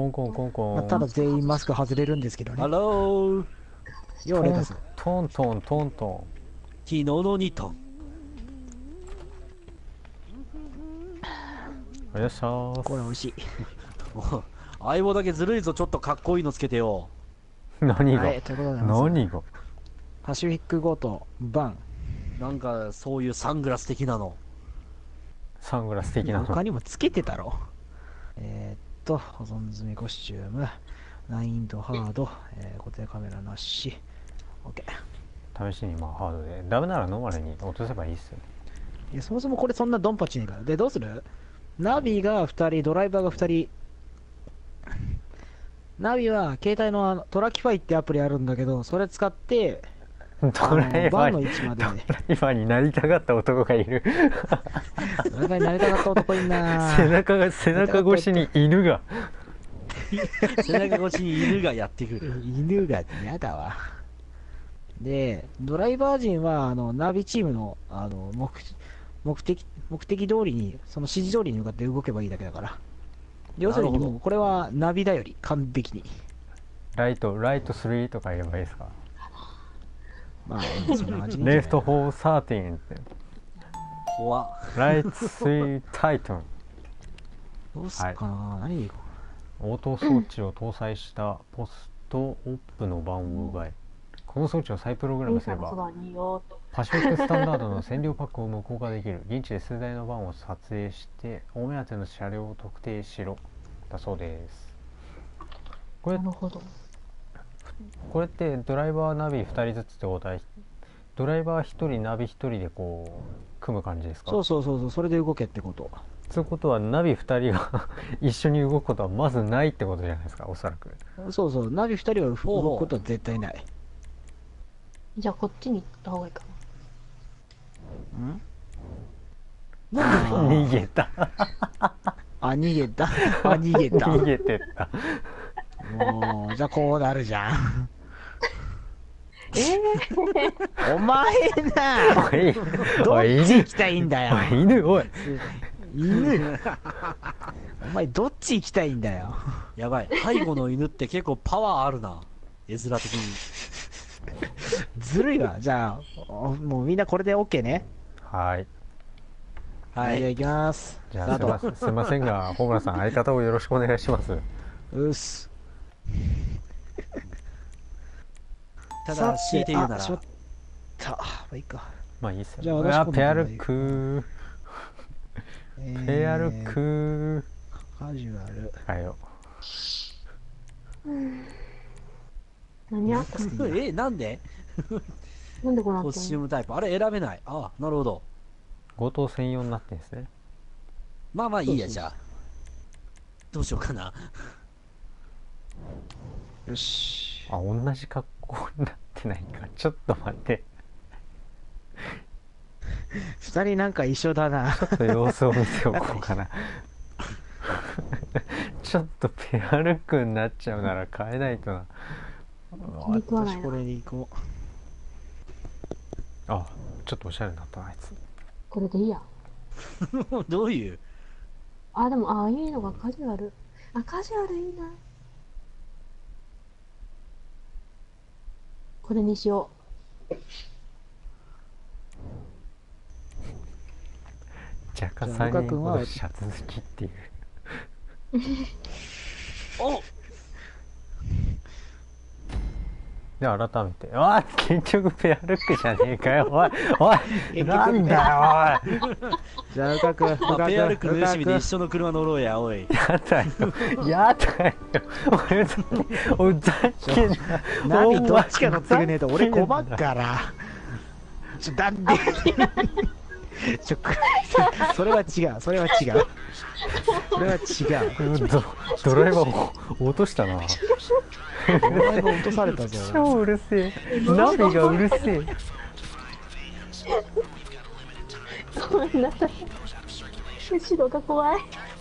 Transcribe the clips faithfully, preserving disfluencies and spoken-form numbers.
コンコンコンコン。 まあ、ただ全員マスク外れるんですけどね。 ハロー。 ようレタス。 トントントントン。 昨日のにトン。 お願いします。 これ美味しい。 相棒だけずるいぞ、ちょっとかっこいいのつけてよ。 何が、 はい、ということでございます。 何がパシフィックゴートバン。 なんかそういうサングラス的なの。 サングラス的なの。 他にもつけてたろ。えー、っと、保存済みコスチューム、難易度ハード、えー、固定カメラなし。OK。 試しにまあハードで。ダメならノーマルに落とせばいいっすよ。 いや、そもそもこれそんなドンパチねえから。で、どうする？ナビがふたり、ドライバーがふたり。ナビは携帯のあのトラキファイってアプリあるんだけど、それ使って、 ドライババンのーに、 位置まで、 ドライバーになりたかった男がいる。 ドライバーになりたかった男いんな背中が、背中越しに犬が。 背中越しに犬がやってくる。 犬が嫌だわ。で、ドライバー陣はあのナビチームのあの 目, 目的目的通りに、その指示通りに向かって動けばいいだけだから。要するにもうこれはナビだより完璧に。 ライト、ライトスリーとか言えばいいですか。 まあ、そんな感じでいいんじゃない。 レフトフォーサーティーンって。 怖っ。 ライトスリータイトン。 どうすっかな、はい、何でいこう。応答装置を搭載したポストオップの番を奪い、この装置を再プログラムすればパシフィックスタンダードの占領パックを無効化できる。現地で数台の番を撮影してお目当ての車両を特定しろだそうです。これなるほど。 これってドライバーナビふたりずつってことは、ドライバーひとりナビひとりでこう組む感じですか。 そうそうそうそう、それで動けってこと。 そういうことはナビふたりが一緒に動くことはまずないってことじゃないですか、おそらく。 そうそう、ナビふたりは動くことは絶対ない。 じゃあこっちに行った方がいいかな。 ん逃げた。 あ、逃げた。あ、逃げた。 逃げてった。 もう、じゃあこうなるじゃん。 えお前な、 おい、 どっおいち行きたいんだよ。 おい犬、おい犬。お前どっち行きたいんだよ。 やばい。背後の犬って結構パワーあるな。絵面的に。 ずるいわ。じゃあ、もうみんなこれで OK ね。 はい。 はい、じゃあ行きます。 じゃあすいません、すいませんが、ホムラさん、相方をよろしくお願いします。 うっす。 ただ、強いて言うなら。 しょった。まあいいか。 まあいいっすよ。 じゃあうわ私ペアルックー。 ペアルックカジュアル。 かよ。 何やえ、なんでなんでこうなってんの。 コスチュームタイプ。あれ選べない。ああ、なるほど。 強盗専用になってんですね。 まあまあいいや、じゃあ。どうしようかな。 よし。 あ、同じ格好になってないか。ちょっと待って。 二人なんか一緒だな。 ちょっと様子を見ておこうかな。ちょっとペアルックになっちゃうなら変えないとな。 肉はないな。 私これに行こう。 あ、ちょっとおしゃれになったな、あいつ。 これでいいや。 どういう。 あ、でも、ああ、いいのがカジュアル。あ、カジュアルいいな。これにしよう。 若干さんにんほどシャツ好きっていう。 おで改めて、ああ結局ペアルックじゃねえかよ、おいおいなんだよおい。 じゃあ、うかく、うかく、 ペアルックのよしみで一緒の車乗ろうや、おい。 やだよ、やだよ、俺ふざけ、おざけんな。 ナビどっちか乗ってくねえと俺困っから。ちょ、なんで。ちょ、それは違う、それは違う。それは違う。 ド, ドライバーを落としたな。 ドライバー落とされたぞ。 超うるせえ、ナビがうるせえ。 ごめんなさい。後ろが怖い。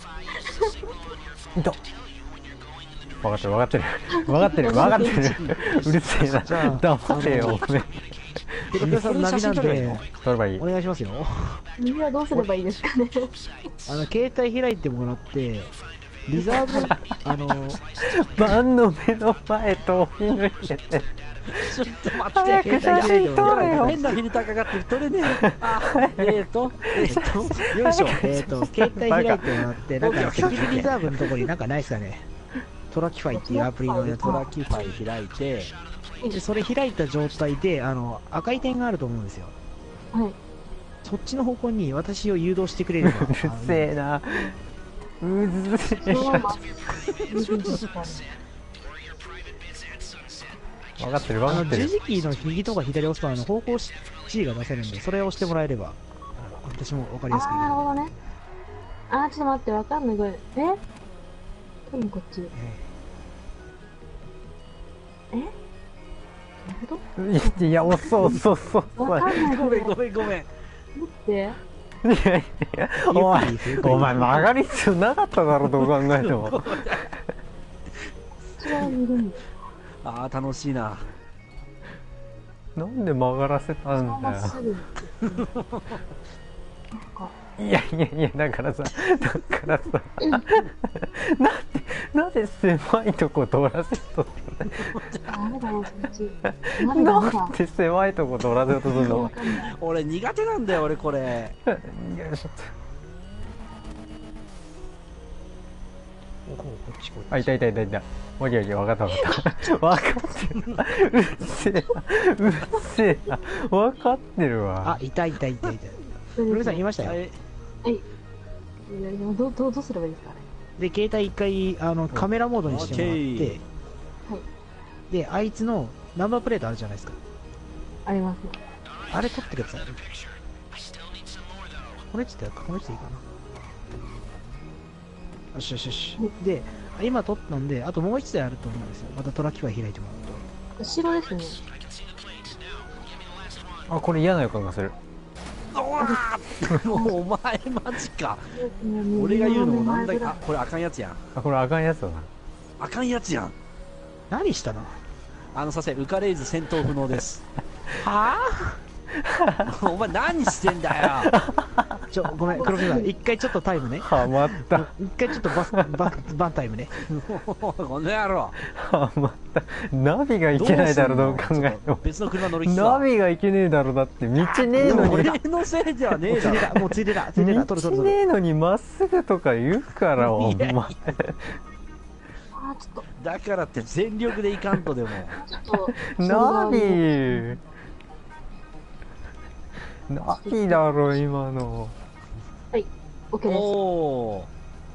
いた。分かってる分かってる分かってる分かってる。うるせえな。黙れよおめえ。 ペコペコさんナビなんで撮ればいい。 お願いしますよ。 右はどうすればいいですかね。 あの携帯開いてもらって、 リザーブ、あの、 バンの目の前通り抜けてちょっと待早って。 く写真撮れよ。 変なフィルターかかってる。撮れねえ。あ、えーと、えーと、よいしょ。 えっと、携帯開いてもらって、なんか、セキュリティリザーブのところになんかないっすかね。トラキファイっていうアプリのやつトラが。 キファイ開いて、 で、それ開いた状態で、あの、赤い点があると思うんですよ。 はい。 そっちの方向に私を誘導してくれれば。 うるせえな。うるせえそのまま。 分かってるあの分かってる。 十字キーの右とか左押すとあの方向指示が出せるんで、それを押してもらえれば私も分かりあやすくー、なるほ言える。 どね。あー、ちょっと待って、わかんない。これ。え多分こっち。えなるほど。 いや、遅そうそうそう。 わかんない。 ごめんごめんごめん。 待って。 いやいや、お前、お前曲がり必要なかっただろ、どう考えても。 こっち側にいるんだ。 あー、楽しいな。 なんで曲がらせたんまっだすぐ。なんか、 よ。いやいやいや、だからさ、だからさ、なんで、なんで狭いとこ通らせとったダメだよ、そっち。ダメのだ、ダメだ。 なんで狭いとこ通らせようとするのわかんない。 俺苦手なんだよ、俺これ。 よいしょ。 おこっちこっち。 あ、いたいたいたいた。オッケーオッケー、分かった分かった。分かってるわ。うっせえな。うっせえな。分かってるわ。 あ、いたいたいたいた。ルルさん言いましたよ。 はいはい。いやいやどうどうどうすればいいですかね。 で、携帯一回あのカメラモードにしてもらっオッケて、で、あいつのナンバープレートあるじゃないですか。 あります。 あれ取ってください。これちょっとこれちょっといいかな。よしよしよし。で、今取ったんで、あともう一台あると思うんですよ。またトラッキファイ開いてもらうと。 後ろですね。 あ、これ嫌な予感がする。 もうお前マジか。俺が言うのもなんだか、あ、これあかんやつやん。 あ、これあかんやつだな。 あかんやつやん。 何したの？ あのさせ、ウカレイズ戦闘不能です。 はお前何してんだよ。 ぁ？ちょ、ごめん、黒木さん、一回ちょっとタイムね。 はまった。 一回ちょっとバス、ババンタイムね。 この野郎。 はまった。ナビがいけないだろ、どう考えてちょっとも。 別の車乗りきナビがいけねえだろ、だって。道ねえのに。 俺のせいではねえだろ。 もうついでた、もうついでた、ついでた、取る取る道取る。 ねえのにまっすぐとか言うから、お前。 いやいやあー、ちょっだからって全力でいかんとでも。 と、ちょっと、 ナビナビだろ、今の。 はい、OK です。 おお。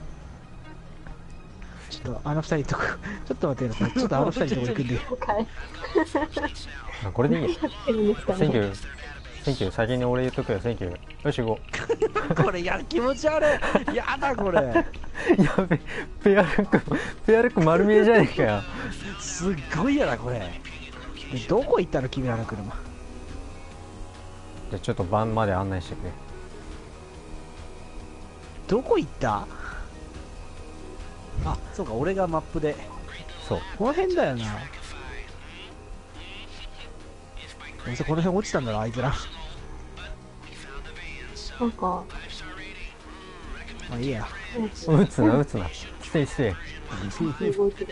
ちょっとあの二人とこ、ちょっと待ってください。ちょっとあの二人とこ行くんで。 了解。 あ、これでいいや。 やってるんですかセンキね。 ュー。センキュー。先に俺言っとくよ、センキュー。よし、行ここれや気持ち悪い。やだこれ。 う。やべ、ペアルック、ペアルック丸見えじゃねえかよ。 すっごいやだこれ。 でどこ行ったの君らの車。 じゃあちょっと晩まで案内してくれ。 どこ行った？ あ、そうか、俺がマップで。 そう。 この辺だよな。どうせこの辺落ちたんだろ、あいつら。 なんか、 まあいいや。 撃つな、撃つな。ステイステイ。 動いてる。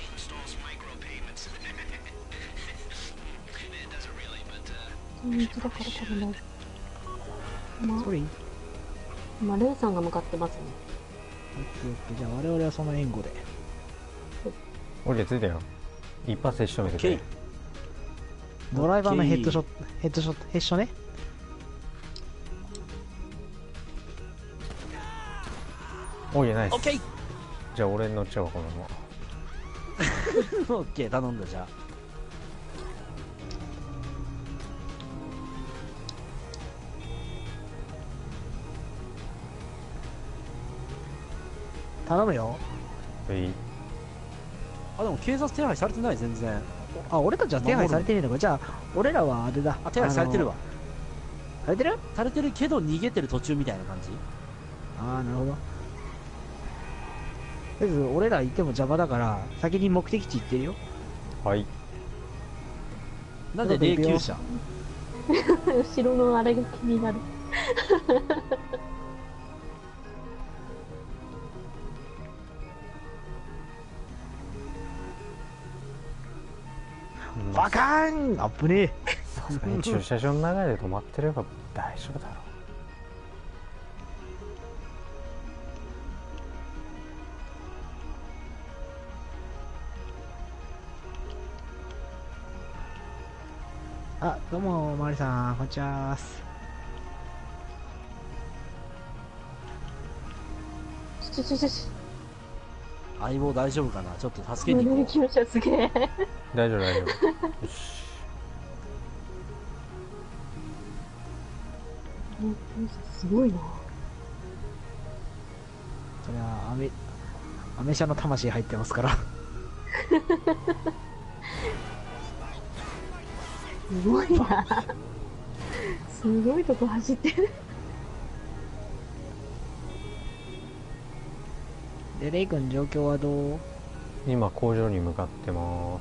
うん、だから多分大丈夫。まそれいい？ 今、レイさんが向かってますね。 オッケーオッケー。じゃあ我々はその援護で。 俺ついたよ。一発で仕留めてくれ。 ドライバーのヘッドショット、ヘッドショット、ヘッショね。 おい、ナイス。 オッケー。 じゃあ俺に乗っちゃおう、このまま。 オッケー、頼んだじゃあ。 頼むよ。 はい。 あ、でも警察手配されてない全然。 あ、俺たちは手配されてねえのか。じゃあ、俺らはあれだ。 あ、手配されてるわ。 されてる？ されてるけど逃げてる途中みたいな感じ。 ああ、なるほど。とりあえず、俺らいても邪魔だから、先に目的地行ってるよ。 はい。 なんで霊柩車？ 後ろのあれが気になる。 バカーン、あぶねえ。 さすがに駐車場の中で止まってれば大丈夫だろう。 あ、どうもマリさん、こんにちは。 ちょちょちょち相棒大丈夫かな、ちょっとょ。 助けに行こ気持ちはすげえ。 大丈夫大丈夫。よし。 すごいな。 それはアメアメ車の魂入ってますから。 すごいな。すごいとこ走ってる。 で、レイ君状況はどう？ 今工場に向かってます。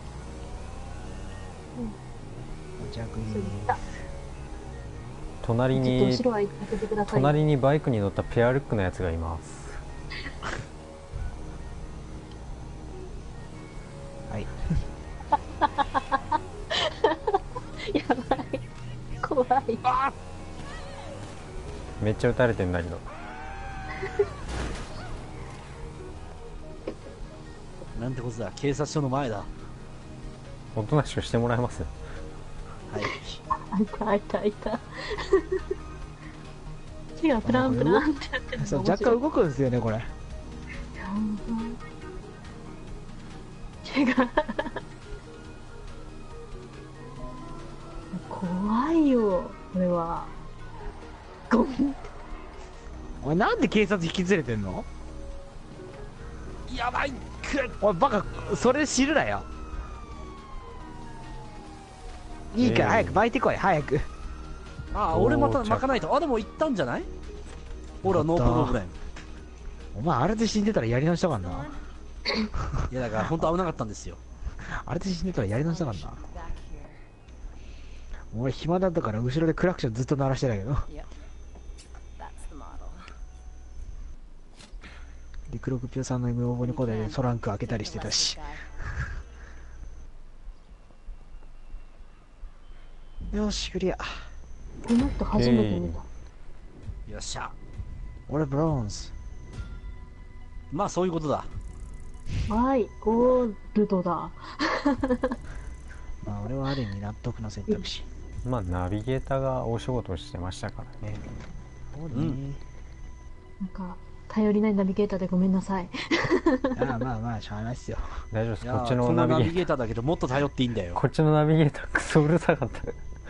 到着過ぎた。 隣ちょっとに後ろは行かせてください。 隣にバイクに乗ったペアルックのやつがいます。 はい。 やばい。怖い。 めっちゃ撃たれてんだけど。 う。なんてことだ、警察署の前だ。はおとなしくしてもらえます？ い。 あいたあいたあいた。手がプランプランってやってるそう、 の面白い。 若干動くんですよね、これ。 やばい。手が怖いよこれは。ゴンって。 お前なんで警察引き連れてんの？ やばい。 おいバカ、それ知るなよ。いいからえー早く巻いてこい、早く。 ああ、 おー俺また巻かないと。あ、でも行ったんじゃない？ほら、ノープロブレム。 お前あれで死んでたらやり直したからな。 いや、だから本当危なかったんですよ。 あれで死んでたらやり直したからな。俺暇だったから後ろでクラクションずっと鳴らしてたけど。で、黒くぴょさんの無応募に答えでソランク開けたりしてたし。よし、クリア。 この人初めて見た。 よっしゃ。 俺ブロンズ。 まあ、そういうことだ。 はい、ゴールドだ。 まあ俺はある意味納得の選択肢。 まあナビゲーターがお仕事をしてましたからね。 そうね。 うんなんか、頼りないナビゲーターでごめんなさい。 ああまあまあ、しゃあないっすよ。 大丈夫です。 いやこっちのこんなナビナビゲーターゲーターだけど、もっと頼っていいんだよ。 こっちのナビゲータークソうるさかった。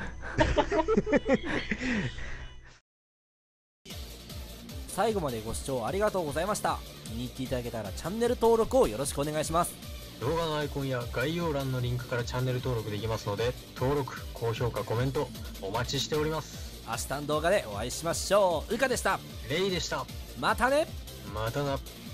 最後までご視聴ありがとうございました。気に入っていただけたらチャンネル登録をよろしくお願いします。 動画のアイコンや概要欄のリンクからチャンネル登録できますので、登録、高評価、コメントお待ちしております。 明日の動画でお会いしましょう。うかでした。 レイでした。 またね。 またな。